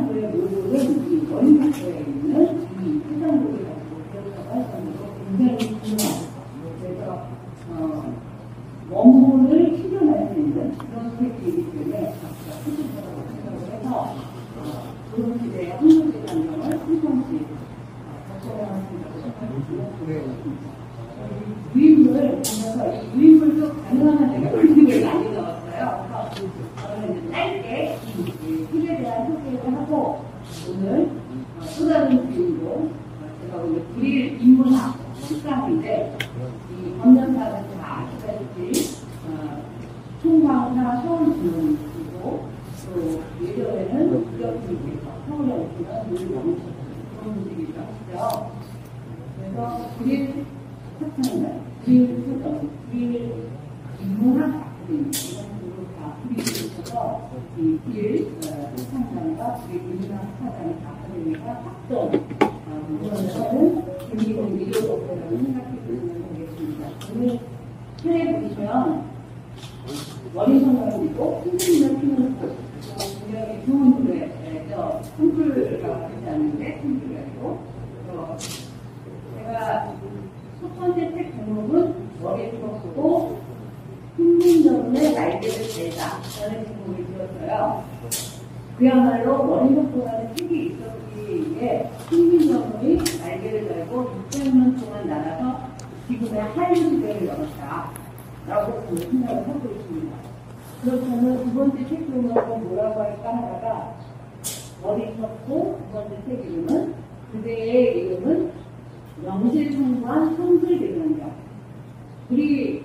해상도의 모듈은 이 원산도에 있는 이 해상도를 가지고 기억자가 해상도로 굉장히 중요합니다. 그래서 원본을 실현할 수 있는 그런 스펙이기 때문에 자기가 수집하라고 생각을 해서 그런 시대의 한국의 환경을 한성씩 적성할 수 있다고 생각합니다. 유인물 보면서 이 유인물도 가능한 데가 그림을 많이 넣었어요. 그래서 저는 이제 짧게 이 팁에 대한 소개를 하고 오늘 또 다른 그림도 제가 오늘 그릴 인문학 식상인데 이 건전사는 다 아시다시피 총광사 서울주민이고 또 예전에는 구역주민께서 서울에 오시면 늘 나오셨던 그런 분들이기도 하시죠. 그래서 그릴 학생은 길 소설, 길 인문학 작품 이런 식으로 다 그리고 있어서 이길 학생단과 길 인문학 학생단의 아카데미가 합동 부분에서는 김기동 미디어라고 생각해 주시면 되겠습니다. 오늘 편에 보시면 원인성관이고 힘들면 피는 꽃 굉장히 좋은 노래죠. 샘플가 되지 않는데 샘플이라고 제가 첫 번째 책 제목은 머리 풀었고 힘든점의 날개를 달다 라는 제목을 지었어요. 그야말로 원인석도라는 책이 있었기에 힘든점의 날개를 달고 600년 동안 날아서 지금의 한류 시대를 열었다 라고 저는 생각을 하고 있습니다. 그렇다면 두 번째 책 제목은 뭐라고 할까 하다가 머리 풀었고 두 번째 책 이름은 그대의 이름은 명실상부한 성실대변경. 우리